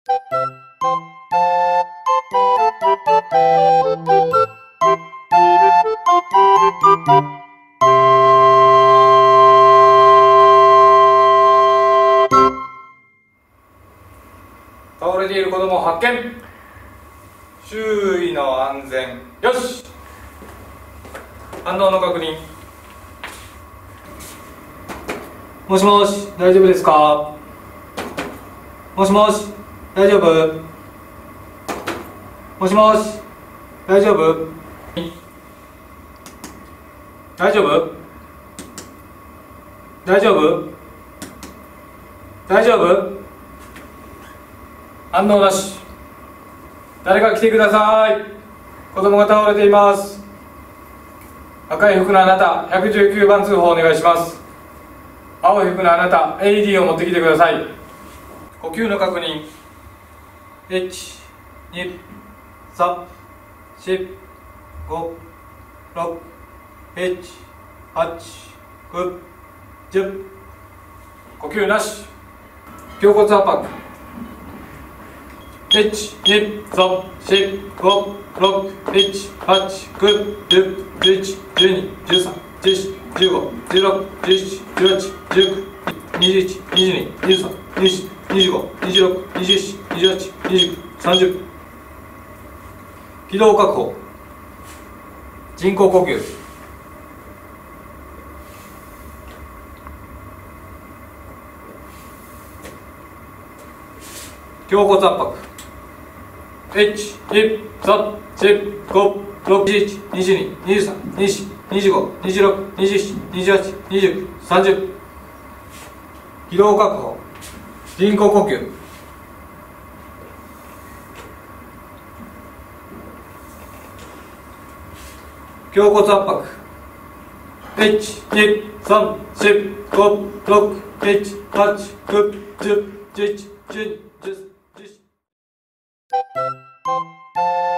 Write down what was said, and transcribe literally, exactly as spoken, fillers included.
倒れている子供を発見。周囲の安全よし。反応の確認。もしもし、大丈夫ですか？もしもし、大丈夫？もしもし、大丈夫？大丈夫？大丈夫？大丈夫？反応なし。誰か来てください。子供が倒れています。赤い服のあなた、ひゃくじゅうきゅうばん通報お願いします。青い服のあなた、エーイーディー を持ってきてください。呼吸の確認。いち、に、さん、よん、ご、ろく、なな、はち、きゅう、じゅう。呼吸なし。胸骨圧迫。いち、に、さん、よん、ご、ろく、なな、はち、きゅう、じゅう、じゅういち、じゅうに、じゅうさん、じゅうよん、じゅうご、じゅうろく、じゅうしち、じゅうはち、じゅうきゅう、にじゅういち、にじゅうに、にじゅうさん、にじゅうよん、にじゅうご、にじゅうろく、にじゅうしち、にじゅうはち、にじゅうきゅう、さんじゅう。気道確保。人工呼吸。胸骨圧迫。いち、に、さん、よん、ご、ろく、にじゅういち、にじゅうに、にじゅうさん、にじゅうよん、にじゅうご、にじゅうろく、にじゅうしち、にじゅうはち、にじゅうきゅう、さんじゅう。気道確保。人工呼吸。胸骨圧迫。いち、に、さん、よん、ご、ろく、なな、はち、きゅう、じゅう、じゅういち、じゅうに、じゅうさん、じゅうよん。